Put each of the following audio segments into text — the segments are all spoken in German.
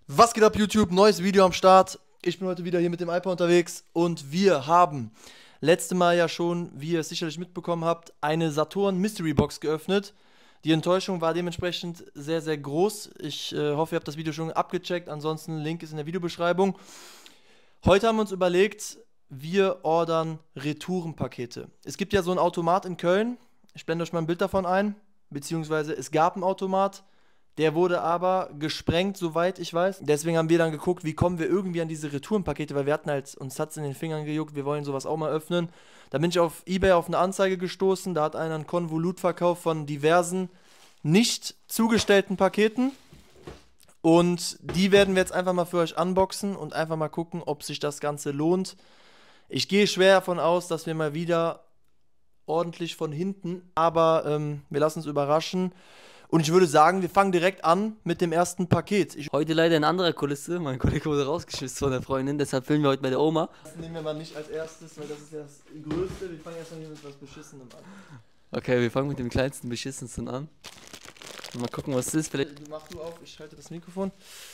Was geht ab, YouTube? Neues Video am Start. Ich bin heute wieder hier mit dem iPad unterwegs und wir haben letzte Mal ja schon, wie ihr es sicherlich mitbekommen habt, eine Saturn Mystery Box geöffnet. Die Enttäuschung war dementsprechend sehr, sehr groß. Ich hoffe, ihr habt das Video schon abgecheckt. Ansonsten, Link ist in der Videobeschreibung. Heute haben wir uns überlegt, wir ordern Retourenpakete. Es gibt ja so einen Automat in Köln. Ich blende euch mal ein Bild davon ein. Beziehungsweise es gab einen Automat. Der wurde aber gesprengt, soweit ich weiß. Deswegen haben wir dann geguckt, wie kommen wir irgendwie an diese Retourenpakete, weil wir hatten halt, uns hat's in den Fingern gejuckt, wir wollen sowas auch mal öffnen. Da bin ich auf eBay auf eine Anzeige gestoßen, da hat einer einen Konvolutverkauf von diversen nicht zugestellten Paketen. Und die werden wir jetzt einfach mal für euch unboxen und einfach mal gucken, ob sich das Ganze lohnt. Ich gehe schwer davon aus, dass wir mal wieder ordentlich von hinten, aber wir lassen uns überraschen. Und ich würde sagen, wir fangen direkt an mit dem ersten Paket. Heute leider in anderer Kulisse. Mein Kollege wurde rausgeschmissen von der Freundin, deshalb filmen wir heute bei der Oma. Das nehmen wir mal nicht als erstes, weil das ist ja das Größte. Wir fangen erstmal hier mit was Beschissenem an. Okay, wir fangen mit dem kleinsten, beschissensten an. Mal gucken, was es ist. Vielleicht. Mach du auf, ich halte das Mikrofon.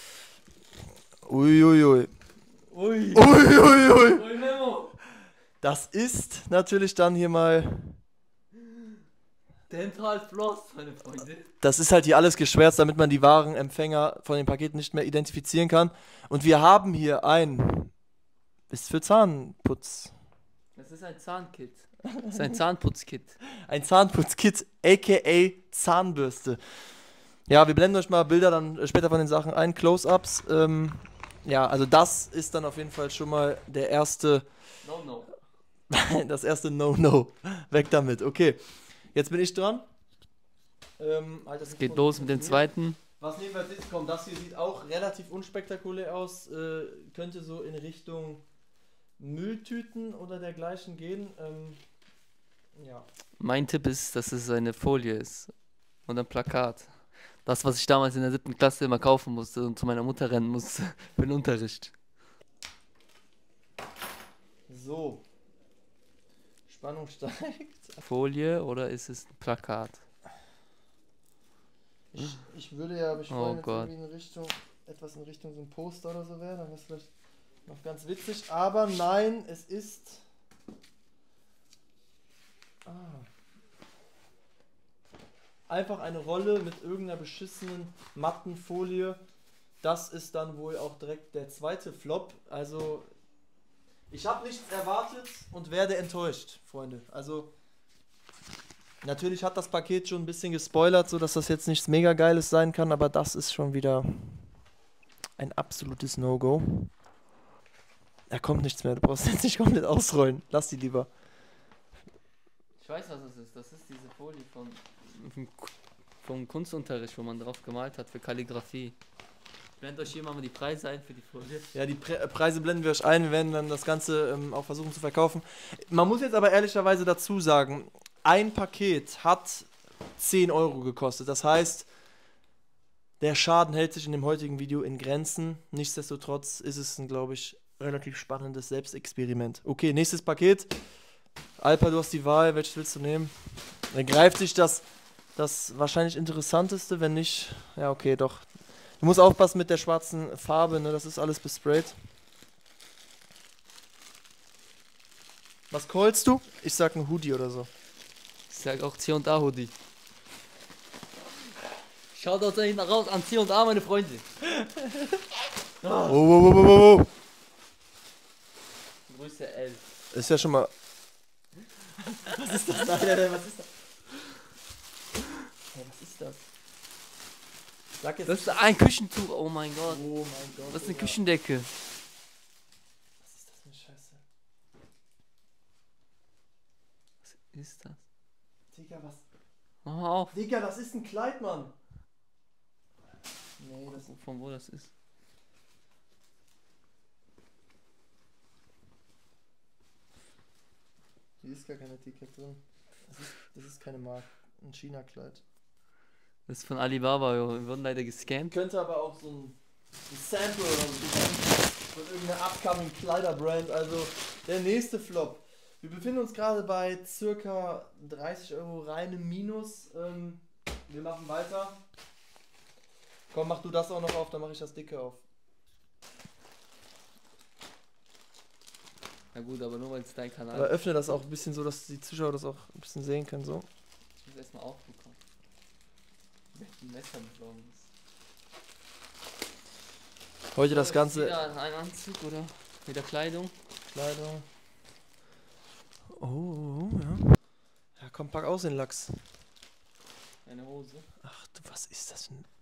Uiuiui. Ui. Uiuiui. Ui, Memo. Das ist natürlich dann hier mal. Dental Floss, meine Freunde. Das ist halt hier alles geschwärzt, damit man die wahren Empfänger von den Paketen nicht mehr identifizieren kann. Und wir haben hier ein. Ist für Zahnputz. Das ist ein Zahnkit. Das ist ein Zahnputzkit. Ein Zahnputzkit, aka Zahnbürste. Ja, wir blenden euch mal Bilder dann später von den Sachen ein, Close-Ups. Ja, also das ist dann auf jeden Fall schon mal der erste. No. Das erste No-No. Weg damit, okay. Jetzt bin ich dran. Es geht los mit dem zweiten. Was nehmen wir als nächstes? Komm, das hier sieht auch relativ unspektakulär aus. Könnte so in Richtung Mülltüten oder dergleichen gehen. Ja. Mein Tipp ist, dass es eine Folie ist. Und ein Plakat. Das, was ich damals in der 7. Klasse immer kaufen musste und zu meiner Mutter rennen musste für den Unterricht. So. Spannung steigt. Folie oder ist es ein Plakat? Ich würde ja mich freuen, wenn Gott. es irgendwie etwas in Richtung so ein Poster oder so wäre, dann wäre es vielleicht noch ganz witzig, aber nein, es ist einfach eine Rolle mit irgendeiner beschissenen matten Folie. Das ist dann wohl auch direkt der zweite Flop, also ich habe nichts erwartet und werde enttäuscht, Freunde, also natürlich hat das Paket schon ein bisschen gespoilert, so dass das jetzt nichts mega Geiles sein kann, aber das ist schon wieder ein absolutes No-Go. Da kommt nichts mehr, du brauchst jetzt nicht komplett ausrollen. Lass die lieber. Ich weiß, was es ist. Das ist diese Folie vom Kunstunterricht, wo man drauf gemalt hat für Kalligrafie. Blendet euch hier mal die Preise ein für die Folie. Ja, die Preise blenden wir euch ein. Wir werden dann das Ganze auch versuchen zu verkaufen. Man muss jetzt aber ehrlicherweise dazu sagen, ein Paket hat 10 Euro gekostet. Das heißt, der Schaden hält sich in dem heutigen Video in Grenzen. Nichtsdestotrotz ist es ein, glaube ich, relativ spannendes Selbstexperiment. Okay, nächstes Paket. Alpa, du hast die Wahl. Welches willst du nehmen? Dann greift sich das wahrscheinlich interessanteste, wenn nicht. Ja, okay, doch. Du musst aufpassen mit der schwarzen Farbe, ne? Das ist alles besprayt. Was callst du? Ich sag ein Hoodie oder so. Ich sag auch C&A Hoodie. Schaut da hinten raus an C&A, meine Freunde. Oh. Größe L. Ist ja schon mal. Was ist das? Nein, was ist das? Hey, was ist das? Sag jetzt. Das ist ein Küchentuch, oh mein Gott. Oh mein Gott. Das ist eine Küchendecke. Was ist das für eine Scheiße? Was ist das? Digga, was? Mach mal auf. Digga, das ist ein Kleid, Mann. Nee, das ist. Von wo das ist? Hier ist gar keine Etikette drin. Das ist keine Marke. Ein China-Kleid. Das ist von Alibaba, wir wurden leider gescammt. Könnte aber auch so ein Sample oder so von irgendeiner upcoming Kleiderbrand. Also der nächste Flop. Wir befinden uns gerade bei circa 30 Euro reinem Minus. Wir machen weiter. Komm, mach du das auch noch auf, dann mache ich das dicke auf. Na gut, aber nur weil es dein Kanal Aber öffne das auch ein bisschen so, dass die Zuschauer das auch ein bisschen sehen können. So. Ich muss erstmal aufbekommen. Mit dem Messer besorgen ist. Heute das Ganze. Wieder ein Anzug oder wieder Kleidung. Kleidung. Oh, ja. Ja, komm, pack aus den Lachs. Eine Hose. Ach du, was ist das denn?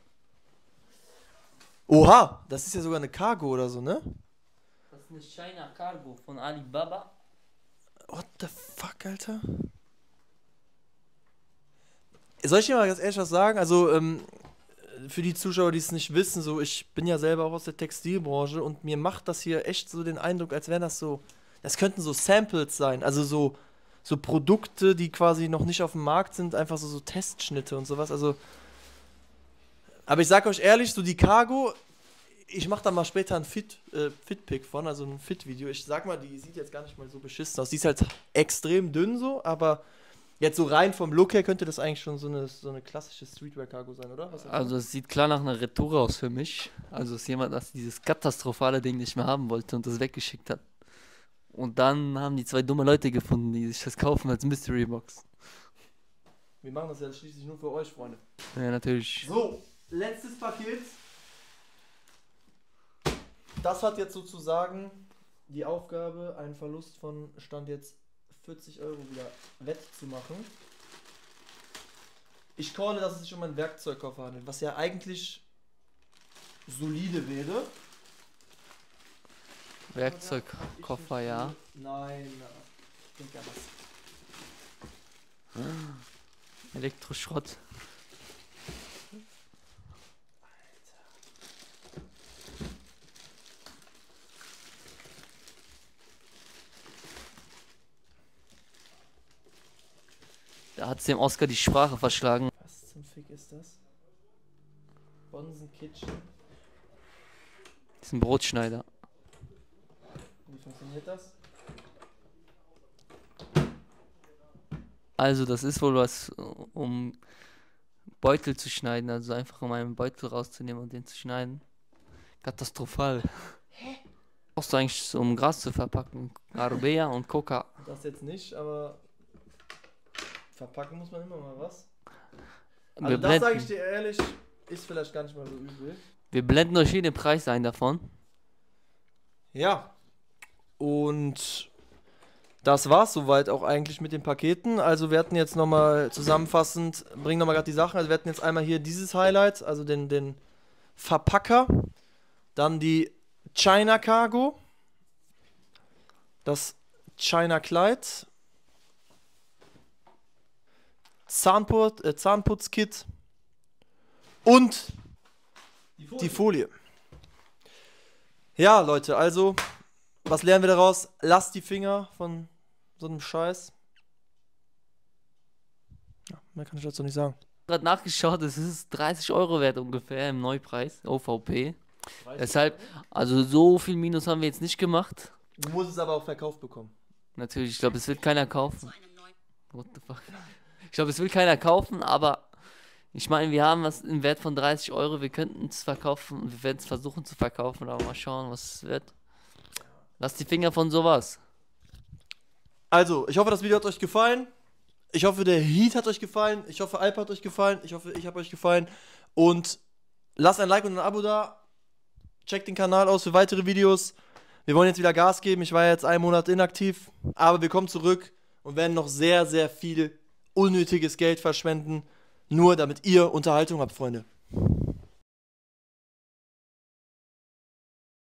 Oha, das ist ja sogar eine Cargo oder so, ne? Das ist eine China Cargo von Alibaba. What the fuck, Alter? Soll ich dir mal ganz ehrlich was sagen? Also, für die Zuschauer, die es nicht wissen, so, ich bin ja selber auch aus der Textilbranche und mir macht das hier echt so den Eindruck, als wären das so, das könnten so Samples sein, also so Produkte, die quasi noch nicht auf dem Markt sind, einfach so Testschnitte und sowas, also, aber ich sag euch ehrlich, so die Cargo, ich mach da mal später ein Fit-Pick von, also ein Fit-Video, ich sag mal, die sieht jetzt gar nicht mal so beschissen aus, die ist halt extrem dünn so, aber jetzt so rein vom Look her könnte das eigentlich schon so eine klassische Streetwear-Cargo sein, oder? Also es sieht klar nach einer Retour aus für mich. Also es ist jemand, das dieses katastrophale Ding nicht mehr haben wollte und das weggeschickt hat. Und dann haben die zwei dumme Leute gefunden, die sich das kaufen als Mystery Box. Wir machen das ja schließlich nur für euch, Freunde. Ja, natürlich. So, letztes Paket. Das hat jetzt sozusagen die Aufgabe, einen Verlust von Stand jetzt 40 Euro wieder wettzumachen. Ich calle, dass es sich um einen Werkzeugkoffer handelt, was ja eigentlich solide wäre. Werkzeugkoffer, ja. Nein, ich denke ja was. Elektroschrott. Da hat es dem Oscar die Sprache verschlagen. Was zum Fick ist das? Bonsen Kitchen. Das ist ein Brotschneider. Wie funktioniert das? Also das ist wohl was, um Beutel zu schneiden. Also einfach um einen Beutel rauszunehmen und den zu schneiden. Katastrophal. Hä? Brauchst du eigentlich, um Gras zu verpacken. Arbea und Coca. Das jetzt nicht, aber verpacken muss man immer mal was. Wir Also das blenden, sage ich dir ehrlich, ist vielleicht gar nicht mal so übel. wir blenden euch hier den Preis ein davon. Ja. Und das war's soweit auch eigentlich mit den Paketen. Also wir hatten jetzt nochmal zusammenfassend, bringen nochmal gerade die Sachen. Also wir hatten jetzt einmal hier dieses Highlight, also den Verpacker. Dann die China Cargo. Das China Kleid. Zahnputzkit. Und die Folie. Ja, Leute, also, was lernen wir daraus? Lasst die Finger von so einem Scheiß. Ja, mehr kann ich dazu nicht sagen. Gerade nachgeschaut, es ist 30 Euro wert ungefähr im Neupreis, OVP. Deshalb, also so viel Minus haben wir jetzt nicht gemacht. Du musst es aber auch verkauft bekommen. Natürlich, ich glaube, es wird keiner kaufen. What the fuck? Ich glaube, es will keiner kaufen, aber ich meine, wir haben was im Wert von 30 Euro. Wir könnten es verkaufen und wir werden es versuchen zu verkaufen, aber mal schauen, was es wird. Lasst die Finger von sowas. Also, ich hoffe, das Video hat euch gefallen. Ich hoffe, der Heat hat euch gefallen. Ich hoffe, Alp hat euch gefallen. Ich hoffe, ich habe euch gefallen. Und lasst ein Like und ein Abo da. Checkt den Kanal aus für weitere Videos. Wir wollen jetzt wieder Gas geben. Ich war jetzt einen Monat inaktiv. Aber wir kommen zurück und werden noch sehr, sehr viel unnötiges Geld verschwenden. Nur damit ihr Unterhaltung habt, Freunde.